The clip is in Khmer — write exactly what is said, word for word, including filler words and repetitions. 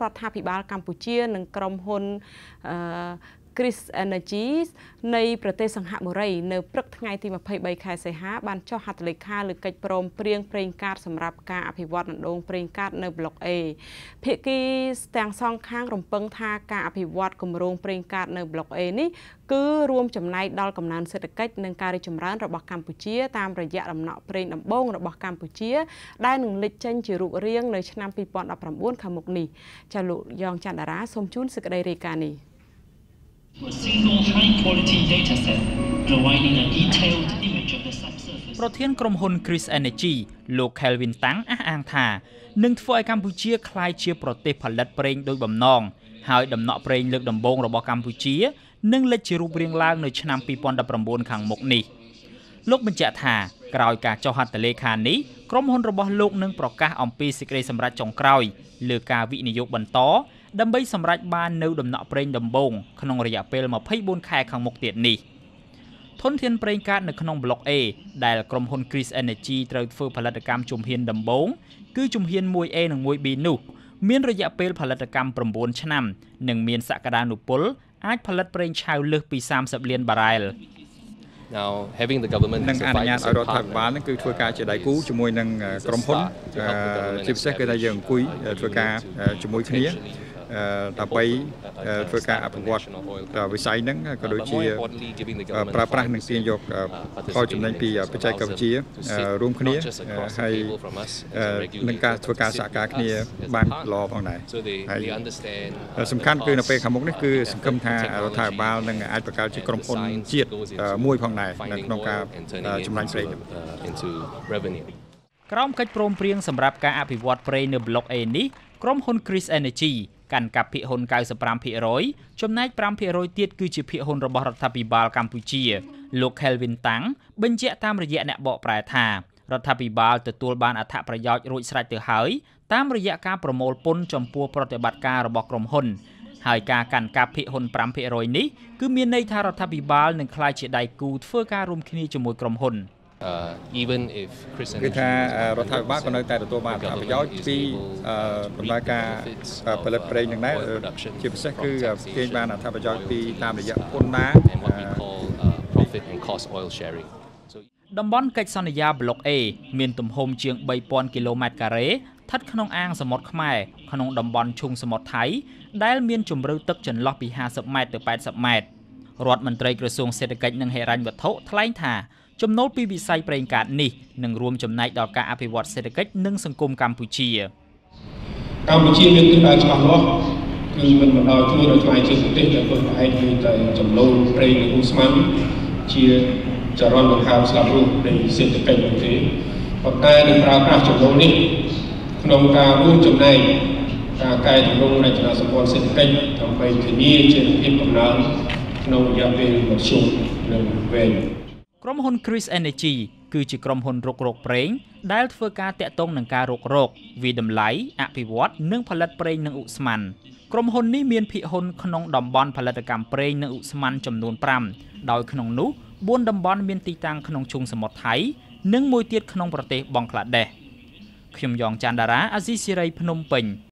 រដ្ឋាភិបាលកម្ពុជានិងក្រុមហ៊ុន Chris Energies នៃប្រទេសសង្ហបុរីនៅព្រឹកថ្ងៃទី ยี่สิบสาม ខែសីហាបានចុះហត្ថលេខាលើកិច្ចព្រមព្រៀងប្រេងកាតសម្រាប់ការអភិវឌ្ឍអណ្ដូងប្រេងកាតនៅប្លុក A ភាគីទាំងសងខាងរំពឹងថាការអភិវឌ្ឍគម្រោងប្រេងកាតនៅប្លុក A នេះគឺរួមចំណែកដល់កំណើនសេដ្ឋកិច្ចនិងការរីកចម្រើនរបស់កម្ពុជាតាមរយៈដំណក់ប្រេងដំបូងរបស់កម្ពុជាដែលនឹងលេចចេញជារូបរាងនៅឆ្នាំ ยี่สิบสิบเก้า ខាងមុខនេះចាលោកយ៉ងច័ន្ទតារាសូមជូនសេចក្តីរាយការណ៍នេះ A single high-quality data set providing a detailed image of the subsurface. ប្រធានក្រុមហ៊ុន Chris Energy លោក Kelvin Tang អះអាងថានឹងធ្វើឲ្យកម្ពុជាក្លាយជាប្រទេសផលិតប្រេងដោយបំណងហើយដំណក់ប្រេងលើកដំបូងរបស់កម្ពុជានឹងលេចជារូបរាងឡើងនៅឆ្នាំ ยี่สิบสิบเก้า ខាងមុខនេះលោកបញ្ជាក់ថាក្រោយការចុះហត្ថលេខានេះក្រុមហ៊ុនរបស់លោកនឹងប្រកាសអំពីសេចក្តីសម្រេចចុងក្រោយលើការវិនិយោគបន្តដើម្បីសម្រេចបាននៅដំណក់ប្រេងដំបូងក្នុងរយៈពេល ยี่สิบสี่ ខែខាងមុខទៀតនេះធនធានប្រេងកាតនៅក្នុងប្លុក A ដែលក្រុមហ៊ុន Chris Energy ត្រូវធ្វើផលិតកម្មជំហានដំបូងគឺជំហាន one A និង one B នោះមានរយៈពេលផលិតកម្ម nine ឆ្នាំនិងមានសក្តានុពលអាចផលិតប្រេងឆៅលើសពី thirty លានបារ៉ែល Now having the government នឹងអនុញ្ញាតឲ្យរដ្ឋាភិបាលនឹងគឺធ្វើការជាដៃគូជាមួយនឹងក្រុមហ៊ុនជាពិសេសគឺថាយើងអង្គុយធ្វើការជាមួយគ្នាដើម្បីធ្វើការអភិវឌ្ឍវិស័យហ្នឹងក៏ដូចជាប្រើប្រាស់និងទាញយកផលចំណេញពីបច្ចេកវិទ្យារួមគ្នាហើយនឹងការធ្វើការសហការគ្នាបានល្អផងដែរហើយសំខាន់គឺនៅពេលខាងមុខនេះគឺសង្ឃឹមថារដ្ឋាភិបាលនឹងអាចបង្កើតជាក្រុមហ៊ុនជាតិមួយផងដែរនៅក្នុងការចំណាយប្រេងក្រោមកិច្ចព្រមព្រៀងសម្រាប់ការអភិវឌ្ឍប្រេងនៅប្លុក A នេះក្រុមហ៊ុន Chris Energy កាន់កាប់ភាគហ៊ុន ninety-five percent ចំណែក five percent ទៀតគឺជាភាគហ៊ុនរបស់រដ្ឋាភិបាលកម្ពុជាលោក Kelvin Tang បញ្ជាក់តាមរយៈអ្នកបកប្រែថារដ្ឋាភិបាលទទួលបានអត្ថប្រយោជន៍រួចស្រេចទៅហើយតាមរយៈការប្រមូលពន្ធចំពោះប្រតិបត្តិការរបស់ក្រុមហ៊ុនហើយការកាន់កាប់ភាគហ៊ុន five percent នេះគឺមានន័យថារដ្ឋាភិបាលនឹងក្លាយជាដៃគូធ្វើការរួមគ្នាជាមួយក្រុមហ៊ុន Uh, even if Chris Energy គឺថារដ្ឋាភិបាលក៏នៅតែទទួលបានអត្ថប្រយោជន៍ពីដំណើរការផលិតប្រេងនឹងដែរជាពិសេសគឺទាញបានអត្ថប្រយោជន៍ពីតាមរយៈពន្ធដារ profit and cost oil sharing តំបន់កិច្ចសន្យាប្លុក A មានទំហំជាង three thousand គីឡូម៉ែត្រការ៉េស្ថិតក្នុងអាងសមុទ្រខ្មែរក្នុងតំបន់ឈូងសមុទ្រថៃដែលមានជម្រៅទឹកចន្លោះពី fifty ម៉ែត្រទៅ eighty ម៉ែត្ររដ្ឋមន្ត្រីក្រសួងសេដ្ឋកិច្ចនិងហិរញ្ញវត្ថុថ្លែងថាចំណូលពីវិស័យប្រេងកាតនេះនឹងរួមចំណែកដល់ការអភិវឌ្ឍសេដ្ឋកិច្ចនិងសង្គមកម្ពុជាកម្ពុជាមានទិសដៅច្បាស់លាស់គឺមិនបណ្ដោយខ្លួនឲ្យខ្លាយជាប្រទេសដែលពឹងផ្អែកលើតែចំណូលប្រេងនិងឧស្ម័នជាចរន្តដង្ហើមស្លាប់រស់នៃសេដ្ឋកិច្ចនោះទេប៉ុន្តែនឹងប្រើប្រាស់ចំណូលនេះក្នុងការរួមចំណែកការកែតម្រង់រចនាសម្ព័ន្ធសេដ្ឋកិច្ចដើម្បីធានាជាភាពកំណើនក្នុងរយៈពេលមធ្យមនិងវែងក្រុមហ៊ុន Chris Energy គឺជាក្រុមហ៊ុនរុករកប្រេងដែលធ្វើការតាក់ទងនឹងការរុករកវិតម្លៃអភិវឌ្ឍនិងផលិតប្រេងនិងឧស្ម័នក្រុមហ៊ុននេះមានភាគហ៊ុនក្នុងតំបន់ផលិតកម្មប្រេងនិងឧស្ម័នចំនួនfiveដោយក្នុងនោះfourតំបន់មានទីតាំងក្នុងឈូងសមុទ្រថៃនិងមួយទៀតក្នុងប្រទេសបង់ក្លាដេសខ្ញុំយ៉ងច័ន្ទតារាអាស៊ីសេរីភ្នំពេញ